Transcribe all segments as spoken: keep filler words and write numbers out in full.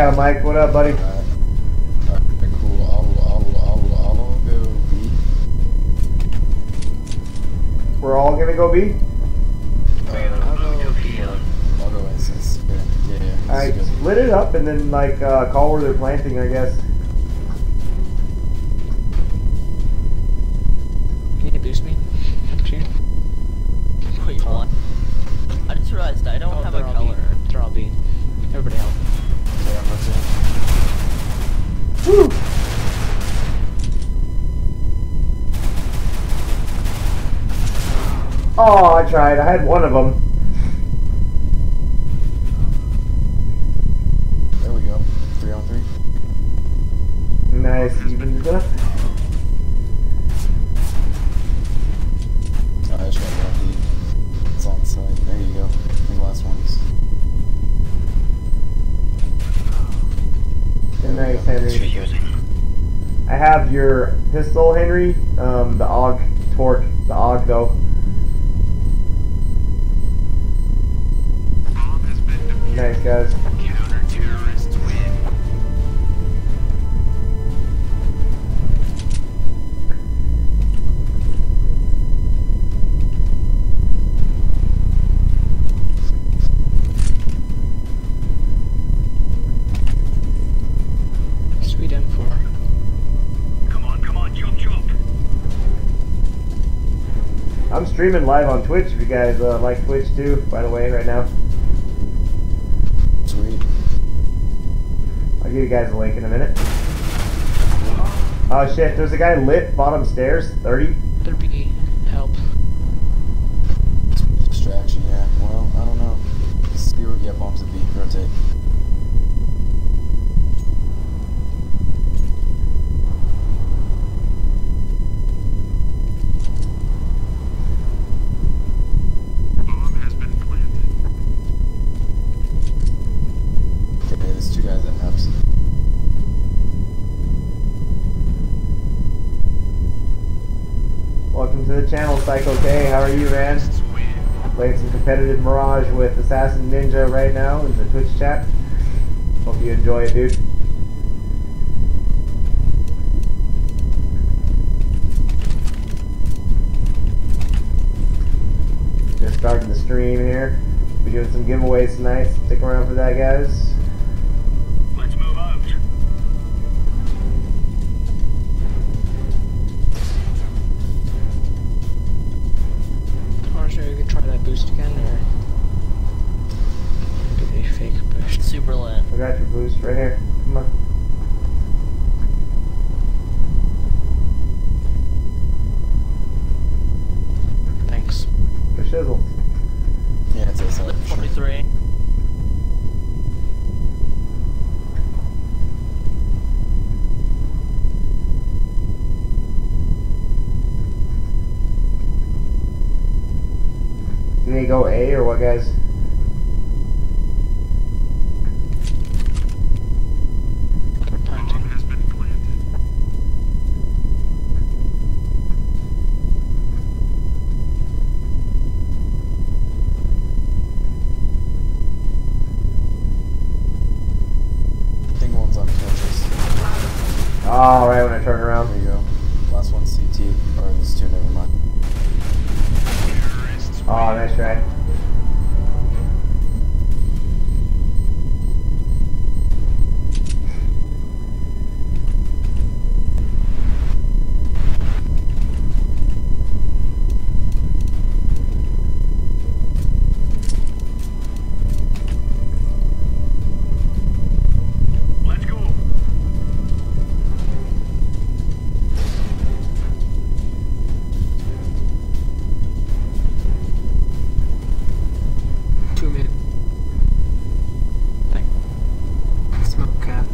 Yeah, Mike, what up, buddy? Alright. Alright, cool. I'll, I'll, I'll, I'll go B. We're all gonna go B? Uh, I'll go B. I'll go A since, yeah, yeah, yeah. Alright, split it up and then, like, uh, call where they're planting, I guess. Can you boost me? Here. Wait, what? I just realized I don't Oh, have a they're all color. B. They're all B. Everybody help. Yeah, I'm listening. Woo! Oh, I tried. I had one of them. There we go. Three on three. Nice, even enough. Oh, I just got that D. It's on the side. There you go. I think the last one's. Nice, Henry. I have your pistol, Henry. Um, the A U G torque. The A U G, though. Nice, guys. Counter-terrorists win. Sweet M four. Come on, come on, jump, jump. I'm streaming live on Twitch if you guys uh, like Twitch too, by the way, right now. Sweet. I'll give you guys a link in a minute. Oh shit, there's a guy lit bottom stairs, thirty. They're B. Help. Distraction, yeah. Well, I don't know. Let's see where, yeah, bombs at B. Rotate. Bomb has been planted. Okay, there's two guys at Hubs. Welcome to the channel, Psycho K. How are you, man? Playing some competitive Mirage with Assassin Ninja right now in the Twitch chat. Hope you enjoy it, dude. Just starting the stream here. We're doing some giveaways tonight. Stick around for that, guys. Let's move out. Or should we could try that boost again, or maybe they fake boost. Super lit. I got your boost right here. Come on. Thanks. For shizzle. Yeah, it's A side. Lit for sure. forty-three. Do they go A or what, guys? Planting. Bomb has been planted. I think one's on Tetris. Oh, right when I turn around. There you go. Last one's C T. Or there's two, never mind. Terrorists win. Oh, nice try. Let's go. Two mid. Thank. Smoke cap.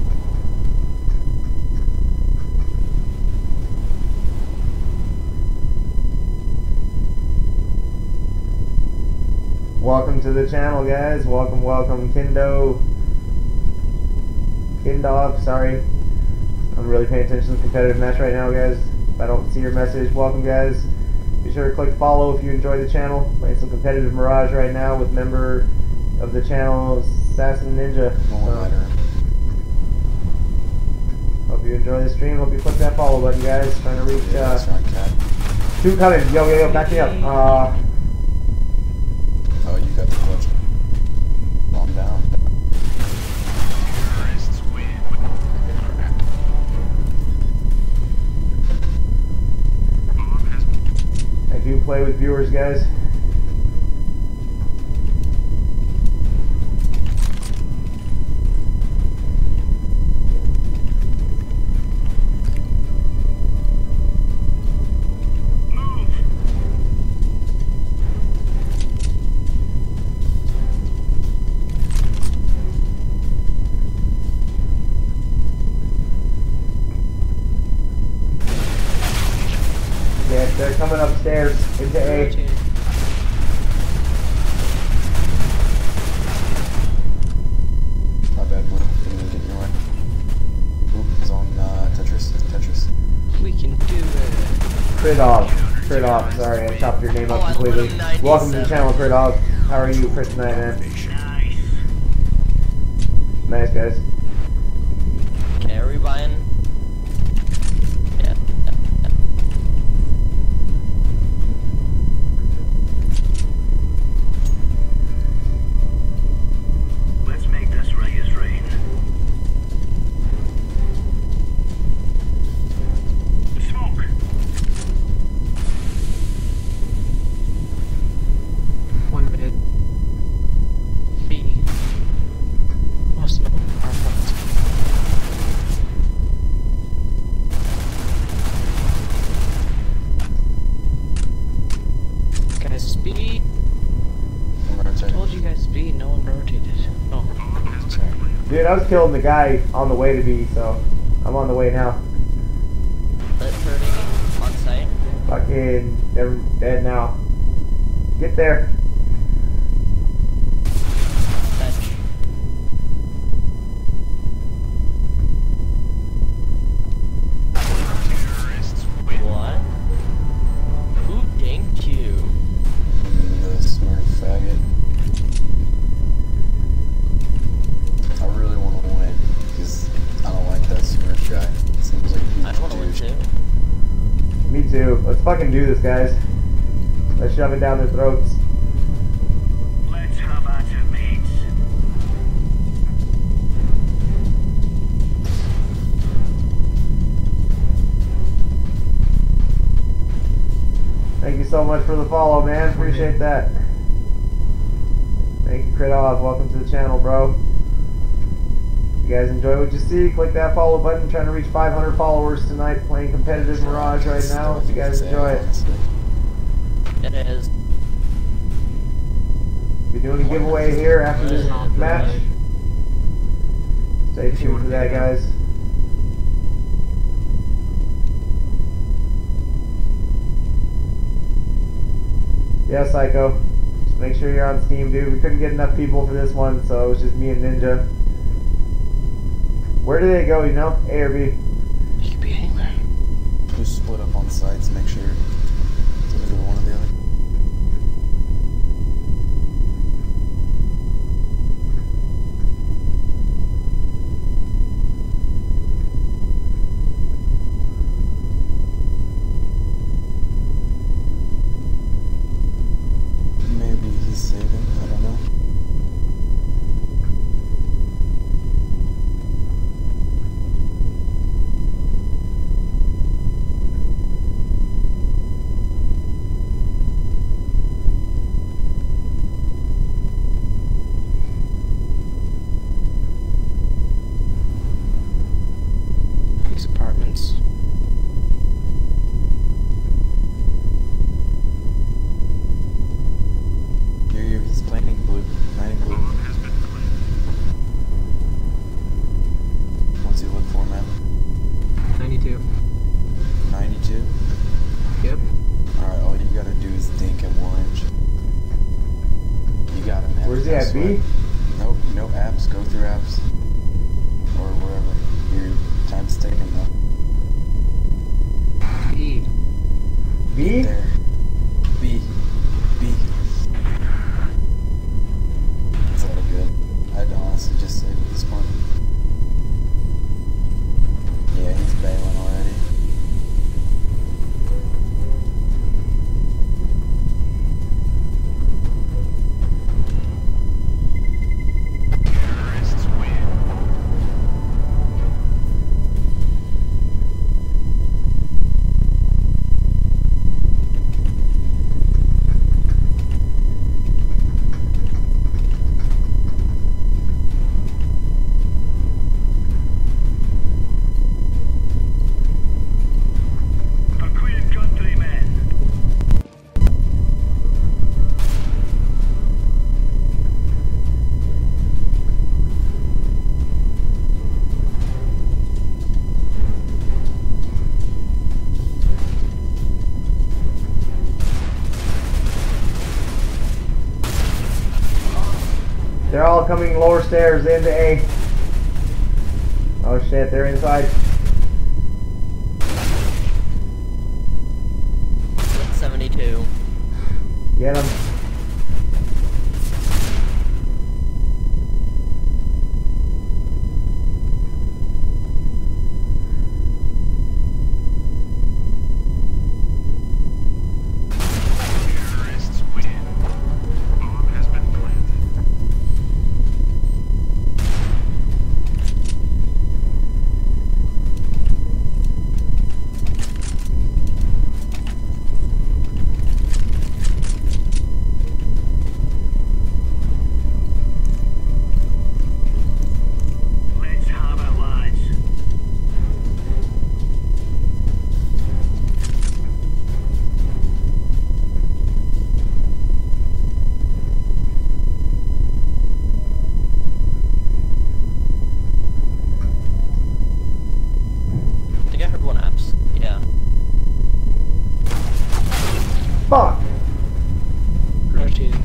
Welcome to the channel, guys. Welcome, welcome, Kindo. Kindov, sorry. I'm really paying attention to the competitive match right now, guys. If I don't see your message, welcome, guys. Be sure to click follow if you enjoy the channel. Playing some competitive Mirage right now with member of the channel, Assassin Ninja. One So, lighter. you enjoy the stream. Hope you click that follow button, guys. Trying to reach Yeah, uh, that's right, cat. two coming. Yo, yo, yo, back me up. Uh, Oh, you got the clutch. Calm down. Terrorists win. Bomb has I do play with viewers, guys. moved. Yeah, they're coming upstairs into A. Rotated. My bad, Blue. Didn't mean to get in your way. Oop, he's on uh, Tetris. Tetris. We can do it. Cridog. Cridog, sorry, I chopped your name Oh, up I completely. learned Welcome to the ninety-seven. channel, Cridog. How are you for tonight, man? Nice. Nice, guys. Okay, are we buying? Yeah, yeah, yeah. Let's make this Reyes rain. Smoke. One mid. B. Most of them are front. Guys, B. I'm rotating. Told you guys B. No one rotated. Oh, sorry. Dude, I was killing the guy on the way to B, so I'm on the way now. Lit hurting on site. Fucking, they're dead now. Get there. Fetch. Terrorists win. What? Who dinked you? Mm, the smart faggot. I really want to win because I don't like that smart guy. Seems like a huge I want to win douche. too. Me too. Let's fucking do this, guys. Let's shove it down their throats. Let's have at it, mates. Thank you so much for the follow, man. Appreciate that. Thank you, Cridog. Welcome to the channel, bro. You guys enjoy what you see, click that follow button. Trying to reach five hundred followers tonight, playing competitive Mirage right now. Hope you guys enjoy it. It is. Be doing a giveaway here after this match. Stay tuned for that, guys. Yeah, Psycho. Just make sure you're on Steam, dude. We couldn't get enough people for this one, so it was just me and Ninja. Where do they go, you know? A or B? You could be anywhere. Just split up on sites, make sure it's either one or the other. Maybe he's saving, I don't know. These apartments. Here, here, he's planting blue. Planting blue. Bomb has been planted. What's he look for, man? ninety-two. ninety-two? Yep. Alright, all you gotta do is think at orange. You got it, man. Where's he I at, swear. B? Nope, no apps. Go through apps. Or wherever. Your time's taken, though. B. B? There. B. B. It's all good. I'd honestly just say this one. Yeah, he coming lower stairs into A. Oh shit, they're inside. seventy-two. Get him. Terrorists win. Bomb has been planted. Let's have it, lads. I think I heard one apps. Yeah. Fuck! Rotating.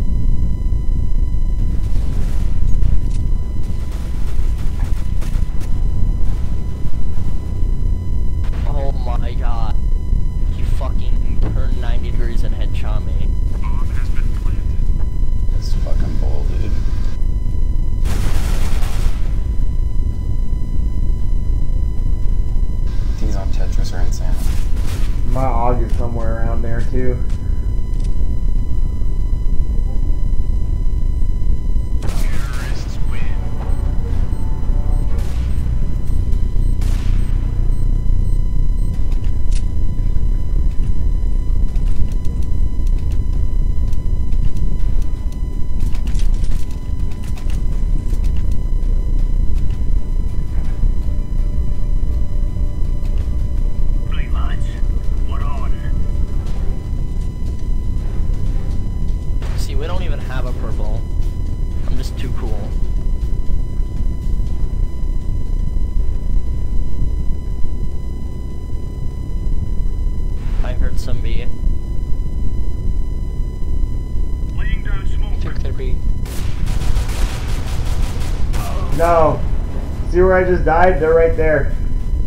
Oh my god. You fucking turned ninety degrees and headshot me. Bomb has been planted. That's fucking bull, dude. I think he's on Tetris or Insanity. My Og is somewhere around there too. Terrorists win. Right, lads. We're on. See, we don't even have a purple. I'm just too cool. I heard some B. Laying down I smoke. think there'd be. No. See where I just died? They're right there.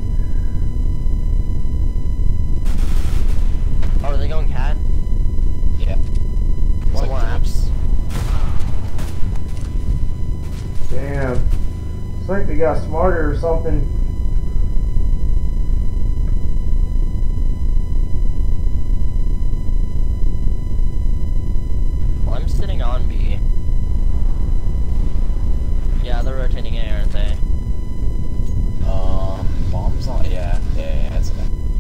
Oh, are they going cat? Yeah. One more apps. Damn. It's like they got smarter or something. Well, I'm sitting on B. Yeah, they're rotating A, aren't they? Um, bombs on. Yeah, yeah, yeah, that's it.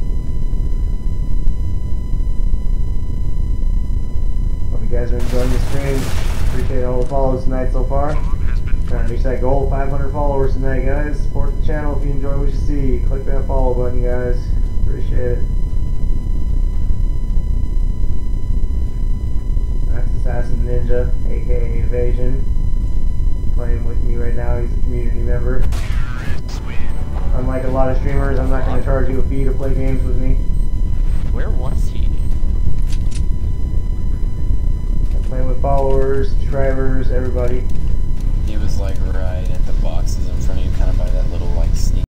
Hope you guys are enjoying the stream. Appreciate all the follows tonight so far. Bomb has been Trying to reach that goal, five hundred followers tonight, guys. Support the channel if you enjoy what you see. Click that follow button, guys. Appreciate it. That's Assassin Ninja, aka Evasion. Playing with me right now. He's a community member. terrorists win. Unlike a lot of streamers, I'm not going to charge you a fee to play games with me. Where was he? I'm playing with followers, subscribers, everybody. He was like right at the boxes in front of you, kind of by that little like